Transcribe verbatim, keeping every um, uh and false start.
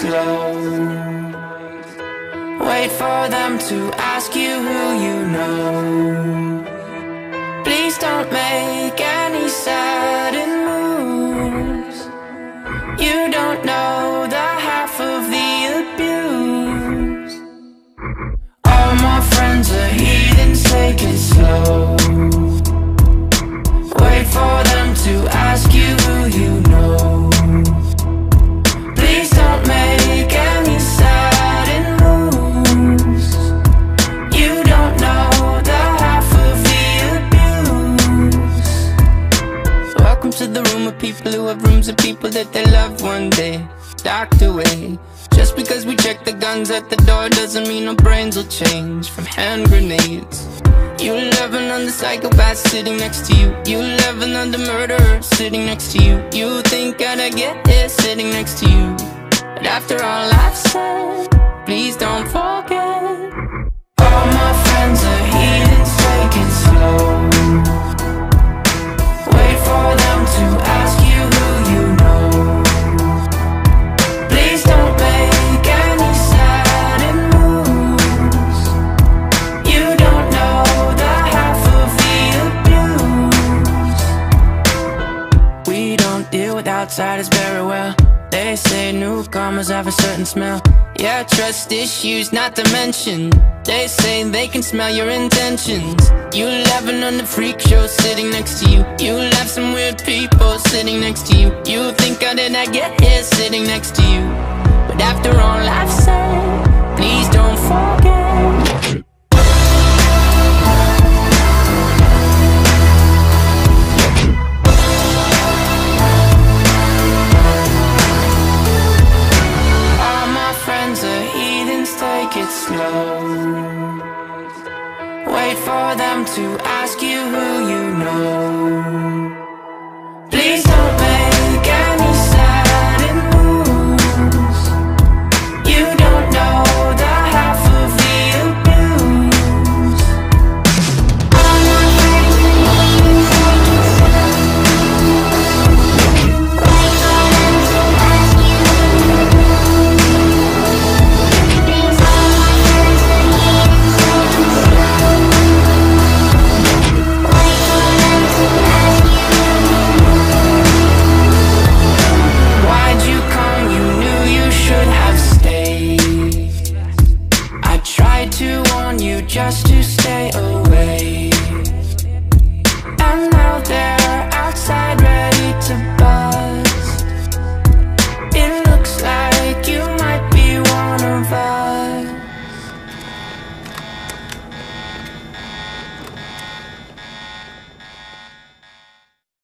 slow. Wait for them to ask you who you know. Please don't make any sudden moves. You don't know the half of the abuse. All my friends are heathens, take it slow. Wait for them to ask you who you know. Please don't make any sudden moves. You don't know the half of the abuse. Welcome to the room of people who have rooms of people that they love one day docked away. Just because we check the guns at the door doesn't mean our brains will change from hand grenades. You laughing on the psychopath sitting next to you. You laughing on the murderer sitting next to you. You think I'd get here sitting next to you. But after all I've said, please don't forget. All my friends are heathens, take it slow. Wait for them to ask you who you know. Please don't make any sudden moves. You don't know the half of the abuse. We don't deal with outsiders very well. They say newcomers have a certain smell. Yeah, trust issues not to mention. They say they can smell your intentions. You laughing on the freak show sitting next to you. You laugh some weird people sitting next to you. You think I did not get here sitting next to you. But after all I've said, please don't forget. Take it slow. Wait for them to ask you who you know. Please don't make any sudden moves. You don't know the half of the abuse. All my friends are heathens, take it slow. Wait for them to ask you who you know. Just to stay alive.